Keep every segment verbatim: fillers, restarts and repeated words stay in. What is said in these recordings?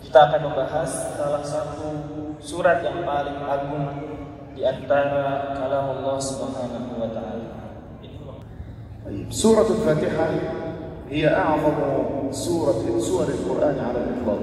Kita akan membahas salah satu surat yang paling agung di antara kalam Allah Subhanahu wa taala. Surah Al-Fatihah هي أعظم سورة سور القرآن على الإطلاق.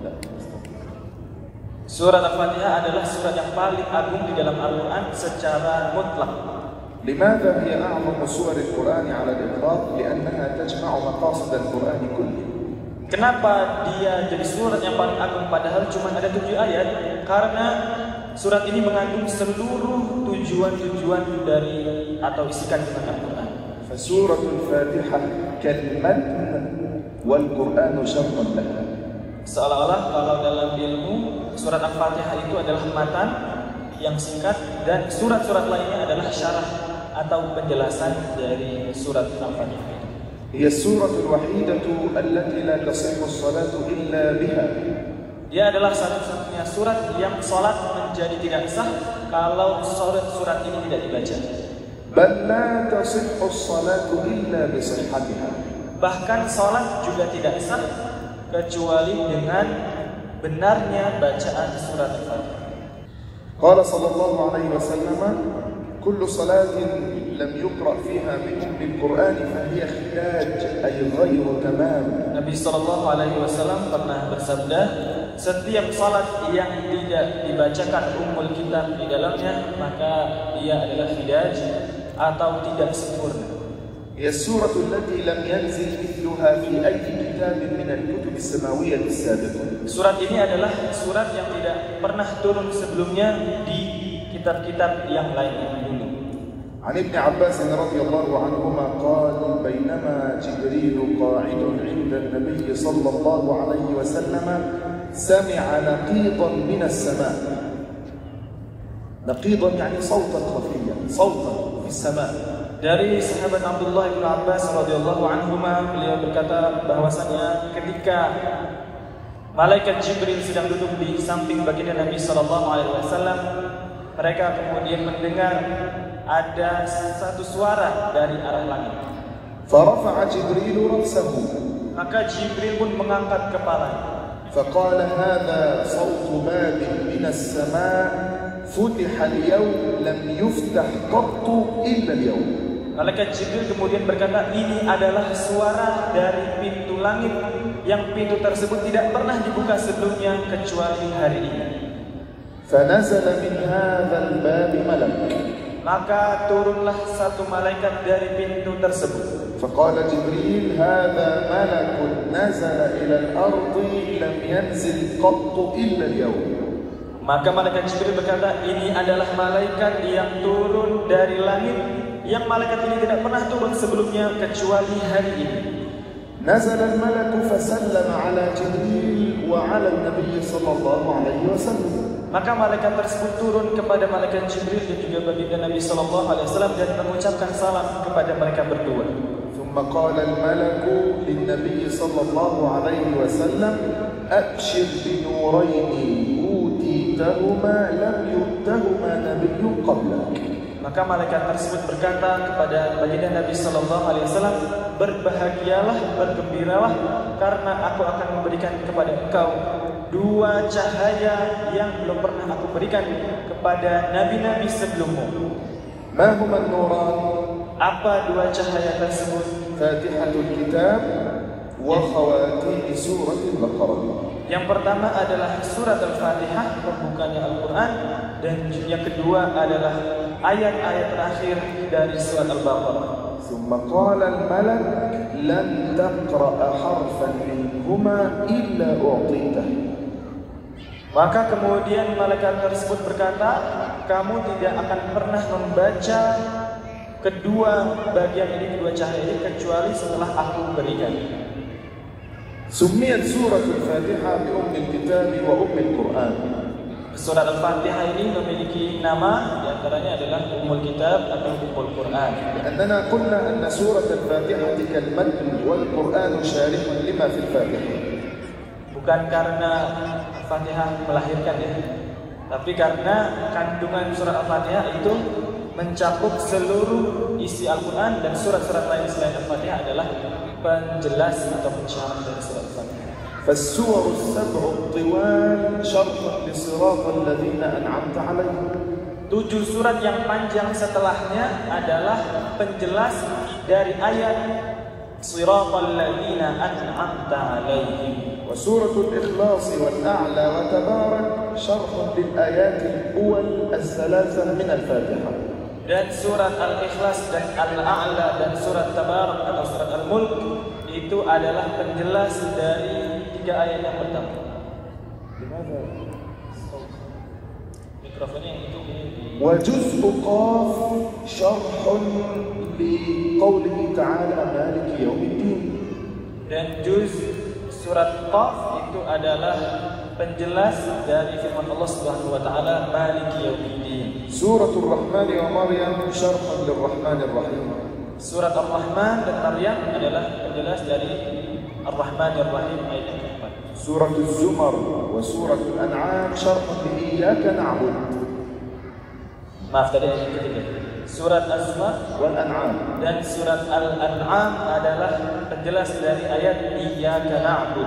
Surat Al-Fatihah adalah surat yang paling agung di dalam Al-Quran secara mutlak. لماذا هي أعظم سور القرآن على الإطلاق؟ لأنها تجمع مقاصد القرآن كله. Kenapa dia jadi surat yang paling agung padahal cuma ada tujuh ayat? Karena surat ini mengandung seluruh tujuan-tujuan dari atau isi kandungan Al-Quran. فسورة الفاتحة كالمتن والقرآن شرط لها. Seolah-olah kalau dalam ilmu surat Al-Fatihah itu adalah matan yang singkat dan surat-surat lainnya adalah syarah atau penjelasan dari surat Al-Fatihah. هي السورة الوحيدة التي لا تصح الصلاة إلا بها. Dia adalah satu-satunya surat yang salat menjadi tidak sah kalau surat-surat ini tidak dibaca. بل لا تصح الصلاة إلا بصحتها. Bahkan salat juga tidak sah kecuali dengan benarnya bacaan surat Al-Fatihah. قال صلى الله عليه وسلم كل صلاة لم يقرأ فيها بأم القرآن فهي خداج أي غير تمام. Nabi Shallallahu Alaihi Wasallam pernah bersabda, setiap salat yang tidak dibacakan Ummul Kitab di dalamnya maka ia adalah khidaj atau tidak sempurna. هي السورة التي لم ينزل مثلها في أي كتاب من الكتب السماوية السابقة. Surat ini adalah surat yang tidak pernah turun sebelumnya di kitab-kitab yang lainnya dulu. عن ابن عباس رضي الله عنهما قال بينما جبريل قاعد عند النبي صلى الله عليه وسلم سمع نقيضا من السماء. نقيضا يعني صوتا خفيا صوتا في السماء. Dari sahabat Abdullah bin Abbas radhiyallahu anhuma, beliau berkata bahwasanya ketika malaikat Jibril sedang duduk di samping baginda Nabi sallallahu alaihi wasallam, mereka kemudian mendengar ada satu suara dari arah langit. فرفع جبريل رأسه. Maka Jibril pun mengangkat kepalanya. فقال هذا صوت باب من السماء فتح اليوم لم يفتح قط إلا اليوم. Malaikat Jibril kemudian berkata, ini adalah suara dari pintu langit yang pintu tersebut tidak pernah dibuka sebelumnya kecuali hari ini. فنزل من هذا الباب ملك. Maka turunlah satu malaikat dari pintu tersebut. فقال جبريل هذا ملك نزل إلى الأرض لم ينزل قط إلا اليوم. Maka malaikat Jibril berkata, ini adalah malaikat yang turun dari langit, yang malaikat ini tidak pernah turun sebelumnya kecuali hari ini. نزل الملك فسلم على جبريل وعلى النبي صلى الله عليه وسلم. Maka malaikat tersebut turun kepada malaikat Jibril dan juga baginda Nabi sallallahu alaihi wasallam dan mengucapkan salam kepada mereka berdua. ثم قال الملك للنبي صلى الله عليه وسلم أبشر بنورين أوتيتهما لم يؤتهما نبي قبلك. Maka malaikat tersebut berkata kepada baginda Nabi sallallahu alaihi wasallam, berbahagialah, bergembiralah karena aku akan memberikan kepada engkau dua cahaya yang belum pernah aku berikan kepada nabi-nabi sebelummu. ما هما النوران؟ Apa dua cahaya tersebut? فاتحة الكتاب وخواتيم سورة البقرة. Yang pertama adalah surat Al-Fatihah, pembukanya Al-Quran, dan yang kedua adalah ayat-ayat terakhir dari surat Al-Baqarah. ثم قال الملك لن تقرأ حرفا منهما إلا أعطيته. Maka kemudian malaikat tersebut berkata, kamu tidak akan pernah membaca kedua bagian ini, kedua cahaya ini kecuali setelah aku berikan. سميت سورة الفاتحة بأم الكتاب وأم القرآن. Surat Al-Fatihah ini memiliki nama, diantaranya adalah Ummul Kitab atau Ummul Quran. لأننا قلنا أن سورة الفاتحة كالمتن والقرآن شارح لما في الفاتحة. Bukan karena Al-Fatihah melahirkan ya, tapi karena kandungan surat Al-Fatihah itu mencakup seluruh isi Al-Quran, dan surat-surat lain selain Al-Fatihah adalah penjelas atau pensyarah dari surat Al-Fatihah. فالسور السبع الطوال شرح لصراط الذين أنعمت عليهم. Tujuh surat yang panjang setelahnya adalah penjelas dari ayat Siratal ladzina an'amta 'alaihim. وسورة الإخلاص والأعلى وتبارك شرح للآيات الأول الثلاثة من الفاتحة. Dan surat Al-Ikhlas dan Al-A'la dan surat Tabarak atau surat Al-Mulk itu adalah penjelas dari tiga ayat yang pertama. Mikrofonnya yang itu. وجزء قاف شرح لقوله تعالى مالك يوم الدين. Dan juz surat Qaf itu adalah penjelas dari firman Allah Subhanahu wa taala Maliki Yaumiddin. Surah Ar-Rahman wa Maryam syarhan lirrahman ar-rahim. Surat Ar-Rahman dan Maryam adalah penjelas dari Ar-Rahman ar-Rahim ayat yang keempat. Surah Az-Zumar wa Surah Al-An'am syarhan li iyyaka na'bud. Maaf tadi ayat yang ketiga. Surat Az-Zumar wal An'am dan surat Al-An'am adalah penjelas dari ayat Iyyaka na'bud.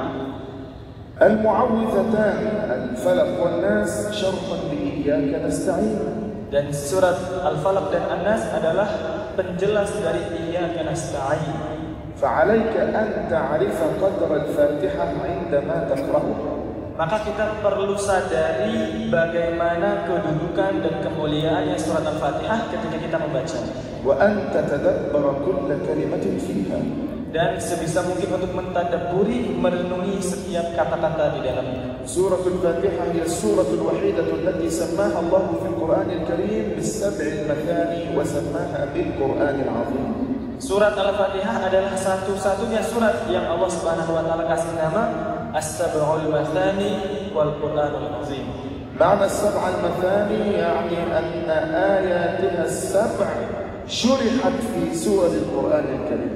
Al-Mu'awwidhatan Al-Falaq wan Nas syarhan li iyyaka nasta'in. Dan surat Al-Falaq dan An-Nas adalah penjelas dari Iyyaka nasta'in. فعليك أن تعرف قدر الفاتحة عندما تقرأها. Maka kita perlu sadari bagaimana kedudukan dan kemuliaannya surat Al-Fatihah ketika kita membaca. وأن تتدبر كل كلمة فيها. Dan sebisa mungkin untuk mentadabburi, merenungi setiap kata-kata di dalamnya. سورة الفاتحة هي السورة الوحيدة التي سماها الله في القرآن الكريم بالسبع المثاني وسماها بالقرآن العظيم. Surat Al-Fatihah adalah satu-satunya surat yang Allah Subhanahu wa taala kasih nama As-Sab'ul Mathani wal Qur'anul Azim. معنى السبع المثاني يعني أن آياتها السبع شرحت في سور القرآن الكريم.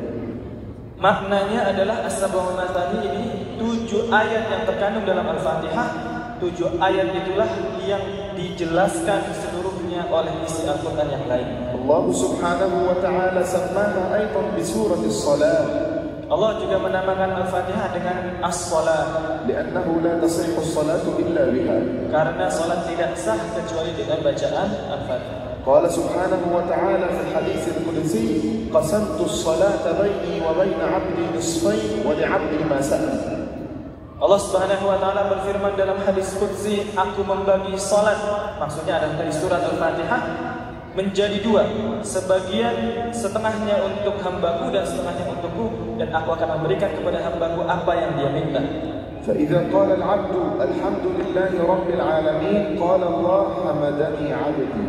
Maknanya adalah As-Sab'ul Mathani ini tujuh ayat yang terkandung dalam Al-Fatihah. Tujuh ayat itulah yang dijelaskan seluruhnya oleh isi Al-Quran yang lain. Allah Subhanahu wa ta'ala samaha aidan bi surati as-salat. Allah juga menamakan Al-Fatihah dengan As-Salat. Li'annahu la tasihhu as-salatu illa biha. Karena salat tidak sah kecuali dengan bacaan Al-Fatihah. Qala subhanahu wa ta'ala fi al-hadits al-qudsi qasamtu as-salata baini wa baina 'abdi nisfayn wa li'abdi ma sa'ala. Allah Subhanahu wa taala berfirman dalam hadis qudsi, aku membagi salat, maksudnya adalah dari surat Al-Fatihah menjadi dua, sebagian setengahnya untuk hambaku dan setengahnya untukku, dan aku akan memberikan kepada hambaku apa yang dia minta. فإذا قال العبد الحمد لله رب العالمين قال الله حمدني عبدي.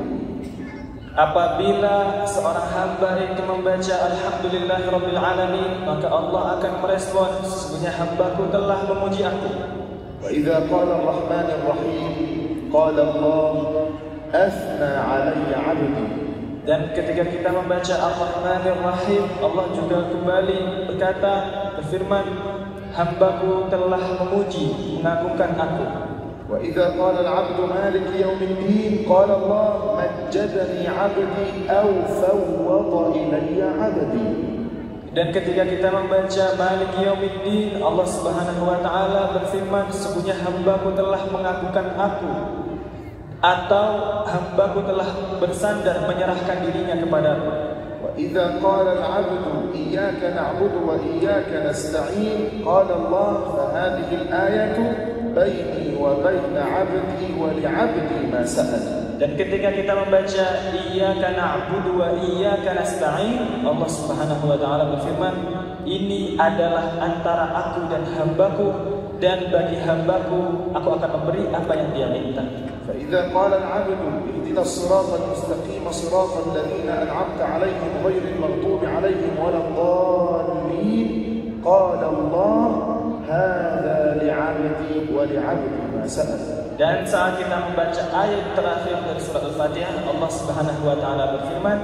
Apabila seorang hamba itu membaca Alhamdulillahirabbil alamin, maka Allah akan merespon, sesungguhnya hambaku telah memuji aku. Wa idza qala ar-rahmanir rahim qala Allah athna 'alayya 'abdi. Dan ketika kita membaca Ar-Rahmanir Rahim, Allah juga kembali berkata, berfirman, hambaku telah memuji, mengagungkan aku. وإذا قال العبد مالك يوم الدين قال الله مجدني عبدي أو فوض إلي عبدي. Dan ketika kita membaca Malik Yaumiddin, Allah Subhanahu wa taala berfirman, sesungguhnya hambaku telah mengagungkan aku, atau hambaku telah bersandar menyerahkan dirinya kepadaku. وإذا قال العبد إياك نعبد وإياك نستعين قال الله فهذه الآية baini wa baina 'abdi wa li'abdi ma sa'al. Dan ketika kita membaca iyyaka na'budu wa iyyaka nasta'in, Allah Subhanahu wa taala berfirman, ini adalah antara aku dan hambaku, dan bagi hambaku aku akan memberi apa yang dia minta. Fa idza qala al-'abdu ihdinas siratal mustaqim siratal ladzina an'amta 'alaihim ghairil maghdubi 'alaihim waladdallin qala Allah hadza li'abdi wa li'abdi ma sa'al. Dan saat kita membaca ayat terakhir dari surat Al-Fatihah, Allah Subhanahu wa taala berfirman,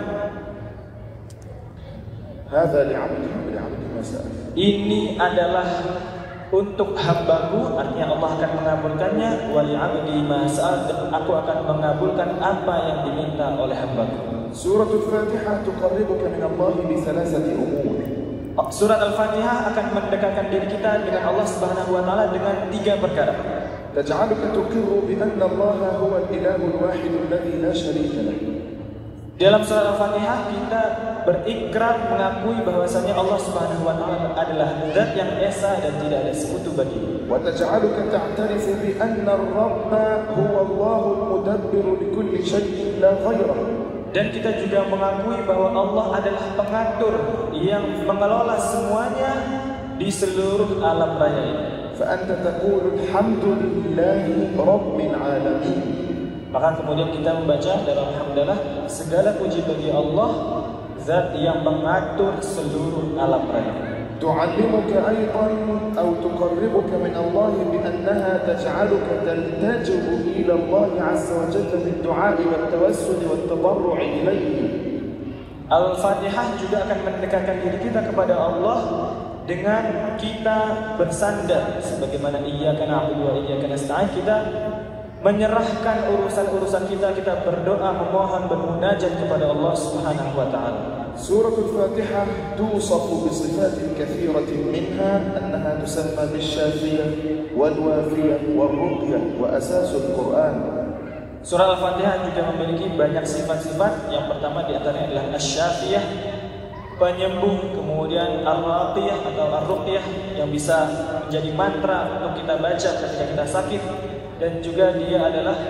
hadza li'abdi wa li'abdi ma sa'al. Ini adalah untuk hambaku, artinya Allah akan mengabulkannya, wa li'abdi ma sa'al, dan aku akan mengabulkan apa yang diminta oleh hambaku. Surat Al-Fatihah tuqarribuka min Allah bi thalathati umur. Surat Al-Fatihah akan mendekatkan diri kita dengan Allah Subhanahu wa taala dengan tiga perkara. تجعلك تقر بأن الله هو الإله الواحد الذي لا شريك له. Dalam surat Al-Fatihah kita berikrar mengakui bahwasanya Allah Subhanahu wa taala adalah zat yang esa dan tidak ada sekutu baginya. وتجعلك تعترف بأن الرب هو الله المدبر لكل شيء لا غيره. Dan kita juga mengakui bahwa Allah adalah pengatur yang mengelola semuanya di seluruh alam raya ini. فأنت تقول الحمد لله رب العالمين. Maka kemudian kita membaca dalam hamdalah segala puji bagi Allah, zat yang mengatur seluruh alam raya. تعلمك أيضا أو تقربك من الله بأنها تجعلك تلتجئ إلى الله عز وجل بالدعاء والتوسل والتضرع إليه. Al-Fatihah juga akan mendekatkan diri kita kepada Allah dengan kita bersandar sebagaimana iyyaka na'budu wa iyyaka nasta'in, kita menyerahkan urusan-urusan kita, kita berdoa, memohon, bermunajat kepada Allah Subhanahu wa taala. سورة الفاتحة توصف بصفات كثيرة منها أنها تسمى بالشافية والوافية والرقية وأساس القرآن. Surah Al-Fatihah juga memiliki banyak sifat-sifat. Yang pertama di antaranya adalah asy-syafiyah, penyembuh, kemudian ar-raqiyah atau ar-ruqyah yang bisa menjadi mantra untuk kita baca ketika kita sakit, dan juga dia adalah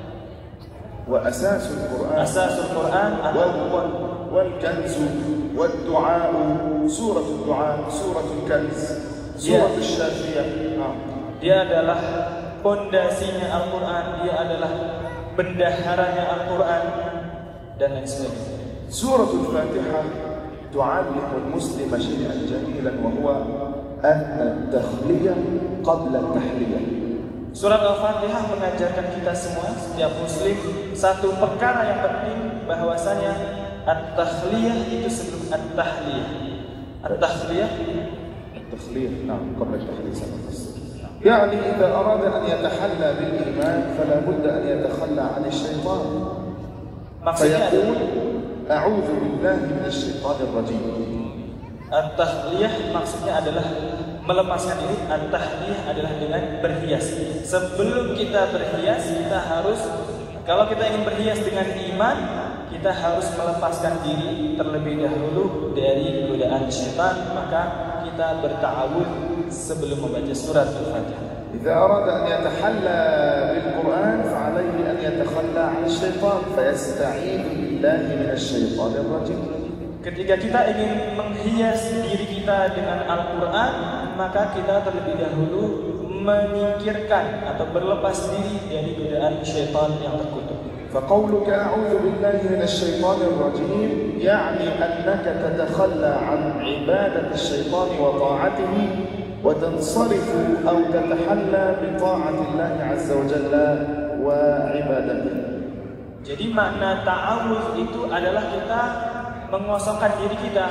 wa asasul Quran, asasul Quran atau wal kanz wad du'a, suratul du'a, suratul kanz, suratul syafiyah. Dia adalah pondasinya Al-Quran, dia adalah bendaharanya Al-Quran dan lain sebagainya. Suratul Fatihah تعلم المسلم شيئا جميلا وهو أن التخلية قبل التحلية. Surat Al-Fatihah mengajarkan kita semua, setiap muslim, satu perkara yang penting, bahwasanya at-takhliyah itu sebelum at-tahliyah. At-takhliyah التخلية نعم قبل التحلية. يعني إذا أراد أن يتحلى بالإيمان فلا بد أن يتخلى عن الشيطان فيقول أعوذ بالله من الشيطان الرجيم. At-tahliyah maksudnya adalah melepaskan diri. At-tahliyah adalah dengan berhias. Sebelum kita berhias, kita harus, kalau kita ingin berhias dengan iman, kita harus melepaskan diri terlebih dahulu dari godaan syaitan. Maka kita berta'awudz sebelum membaca surat Al-Fatihah. إذا أراد أن يتحلى بالقرآن فعليه أن يتخلى عن الشيطان فيستعيذ بالله من الشيطان الرجيم. Ketika kita ingin menghias diri kita dengan Al-Quran, maka kita terlebih dahulu menyingkirkan atau berlepas diri dari godaan syaitan yang terkutuk. فقولك أعوذ بالله من الشيطان الرجيم يعني أنك تتخلى عن عبادة الشيطان وطاعته وتنصرف أو تتحلى بطاعة الله عز وجل وعبادته. Jadi makna ta'awudz itu adalah kita mengosongkan diri kita,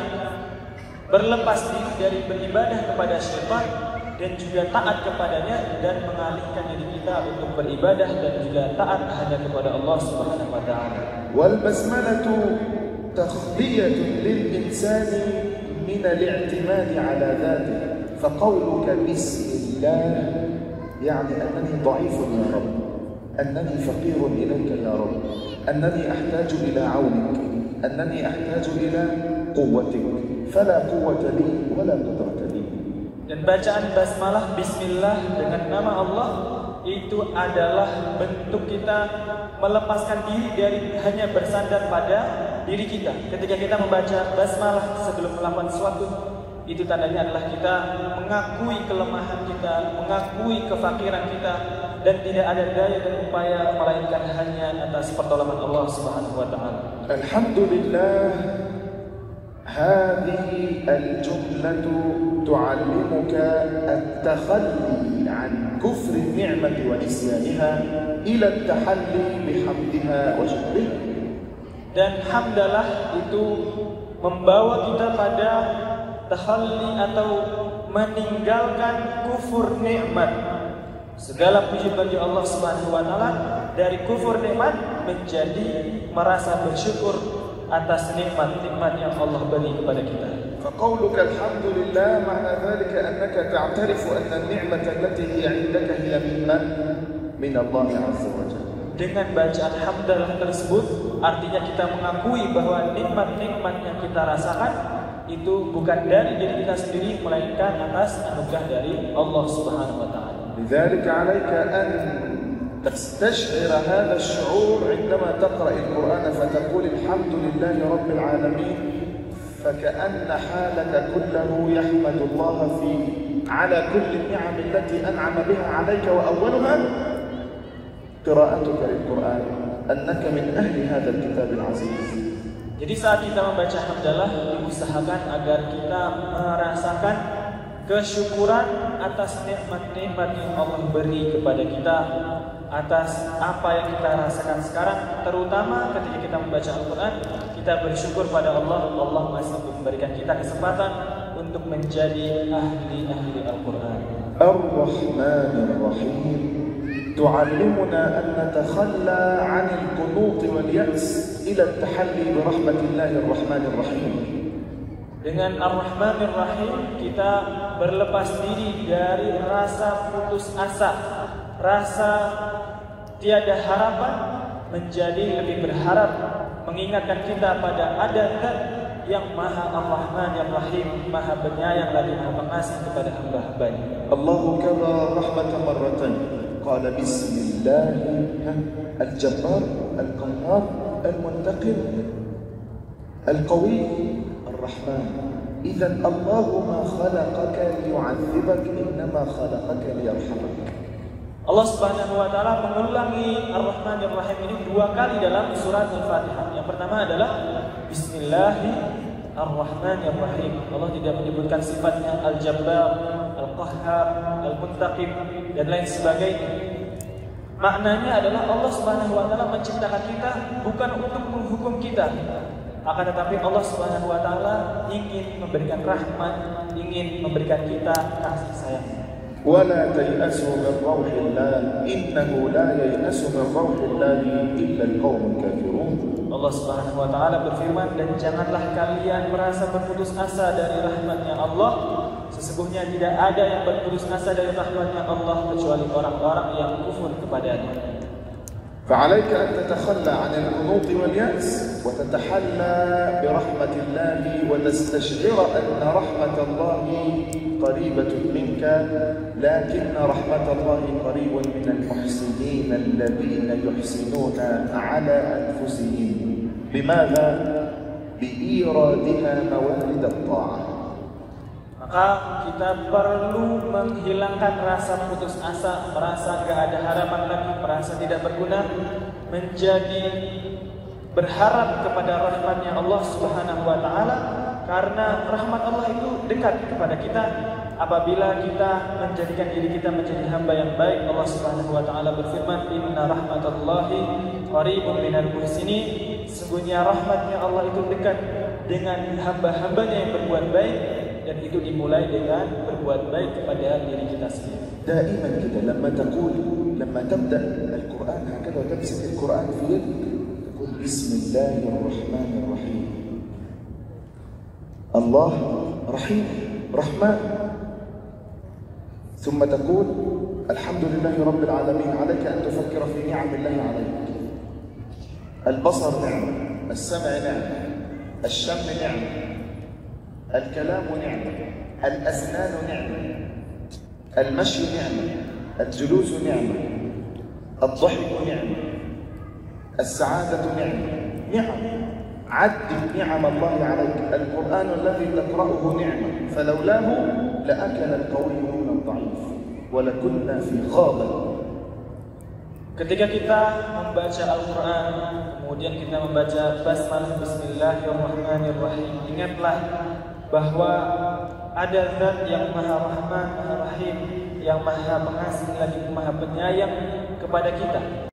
berlepas diri dari beribadah kepada syaitan dan juga taat kepadanya, dan mengalihkan diri kita untuk beribadah dan juga taat hanya kepada Allah Subhanahu wa taala. Wal basmalatu takhliyatun lil insani min al-i'timad ala dhatihi. فقولك بسم الله يعني أنني ضعيف يا رب، أنني فقير إليك يا رب، أنني أحتاج إلى عونك، أنني أحتاج إلى قوتك، فلا قوة لي ولا قدرة لي. Dan bacaan basmalah bismillah dengan nama Allah itu adalah bentuk kita melepaskan diri dari hanya bersandar pada diri kita. Ketika kita membaca basmalah sebelum melakukan sesuatu, itu tandanya adalah kita mengakui kelemahan kita, mengakui kefakiran kita, dan tidak ada daya dan upaya melainkan hanya atas pertolongan Allah Subhanahu wa taala. Alhamdulillah, hadhihi al-jumlatu tu'allimuka at-takhalli 'an kufri an-ni'mati wa nisyaniha ila at-tahalli bihamdiha wa syukriha. Dan hamdalah itu membawa kita pada takhalli atau meninggalkan kufur nikmat. Segala puji bagi Allah Subhanahu wa taala, dari kufur nikmat menjadi merasa bersyukur atas nikmat-nikmat yang Allah beri kepada kita. فقولك الحمد لله معنى ذلك أنك تعترف أن النعمة التي هي عندك هي ممن من الله عز وجل. Dengan bacaan hamdalah tersebut artinya kita mengakui bahwa nikmat-nikmat yang kita rasakan itu bukan dari diri kita sendiri melainkan atas anugerah dari Allah Subhanahu wa taala. لذلك عليك أن تستشعر هذا الشعور عندما تقرأ القرآن فتقول الحمد لله رب العالمين، فكأن حالك كله يحمد الله في على كل النعم التي أنعم بها عليك، وأولها قراءتك للقرآن أنك من أهل هذا الكتاب العزيز. Jadi saat kita membaca hamdalah diusahakan agar kita merasakan kesyukuran atas nikmat-nikmat yang Allah beri kepada kita, atas apa yang kita rasakan sekarang, terutama ketika kita membaca Al-Quran, kita bersyukur pada Allah. Allah masih memberikan kita kesempatan untuk menjadi ahli-ahli Al-Quran. Ar-Rahmanir-Rahim تعلمنا أن نتخلى عن القنوط واليأس إلى التحلي برحمة الله الرحمن الرحيم. Dengan Ar-Rahmanir Rahim kita berlepas diri dari rasa putus asa, rasa tiada harapan, menjadi lebih berharap, mengingatkan kita pada ada Zat yang Maha Ar-Rahman yang Rahim, Maha penyayang lagi Maha pengasih kepada hamba-hambanya. Allahu kaba rahmatan marratan. قال بسم الله الجبار القهار المنتقم القوي الرحمن. إذا الله ما خلقك ليعذبك إنما خلقك ليرحمك. Allah Subhanahu wa taala mengulangi Ar-Rahmanir Rahim ini dua kali dalam surat Al-Fatihah. Yang pertama adalah Bismillahirrahmanirrahim. Allah tidak menyebutkan sifatnya Al-Jabbar, Al-Qahhar, Al-Muntaqim dan lain sebagainya. Maknanya adalah Allah Subhanahu wa taala menciptakan kita bukan untuk menghukum kita, akan tetapi Allah Subhanahu wa taala ingin memberikan rahmat, ingin memberikan kita kasih sayang. ولا تيأسوا من روح الله إنه لا ييأس من روح الله إلا القوم الكافرون. Allah Subhanahu wa taala berfirman, dan janganlah kalian merasa berputus asa dari rahmatnya Allah. Sesungguhnya tidak ada yang berputus asa dari rahmatnya Allah kecuali orang-orang yang kufur kepadanya. فعليك أن تتخلى عن القنوط واليأس وتتحلى برحمة الله وتستشعر أن رحمة الله قريبة منك، لكن رحمة الله قريب من المحسنين الذين يحسنون على أنفسهم. لماذا؟ بإيرادها موارد الطاعة. Maka kita perlu menghilangkan rasa putus asa, merasa gak ada harapan lagi, merasa tidak berguna, menjadi berharap kepada rahmatnya Allah Subhanahu wa taala, karena rahmat Allah itu dekat kepada kita apabila kita menjadikan diri kita menjadi hamba yang baik. Allah Subhanahu wa taala berfirman, inna rahmatallahi qaribun minal muhsinin. Sesungguhnya rahmatnya Allah itu dekat dengan hamba-hambanya yang berbuat baik, dan itu dimulai dengan berbuat baik kepada diri kita sendiri. دائما كده لما تقول لما تبدأ القرآن هكذا وتمسك القرآن في يدك تقول بسم الله الرحمن الرحيم. الله رحيم رحمن. ثم تقول الحمد لله رب العالمين. عليك أن تفكر في نعم الله عليك. البصر نعمة، السمع نعمة، الشم نعمة، الكلام نعمة، الأسنان نعمة، المشي نعمة، الجلوس نعمة، الضحك نعمة، السعادة نعمة. نعم، عد نعم الله عليك. القرآن الذي تقرأه نعمة، فلولاه لأكل القوي من الضعيف ولكنا في غابة. Ketika kita membaca Al-Quran, kemudian kita membaca basmalah Bismillahirrahmanirrahim, ingatlah bahwa ada Zat yang Maha Rahman, Maha Rahim, yang Maha Pengasih lagi Maha Penyayang kepada kita.